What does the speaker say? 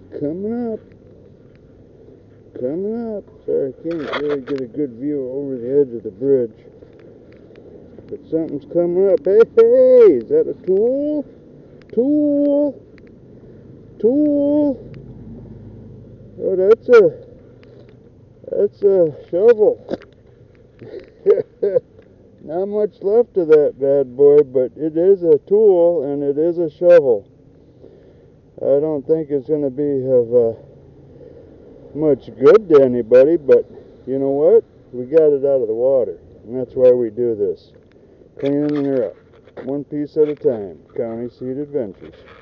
Coming up. Coming up. Sorry, I can't really get a good view over the edge of the bridge. But something's coming up. Hey, hey! Is that a tool? Tool! Tool! Oh, that's a shovel. Not much left of that bad boy, but it is a tool and it is a shovel. I don't think it's going to be of much good to anybody, but you know what? We got it out of the water, and that's why we do this. Cleaning her up, one piece at a time. County Seed Adventures.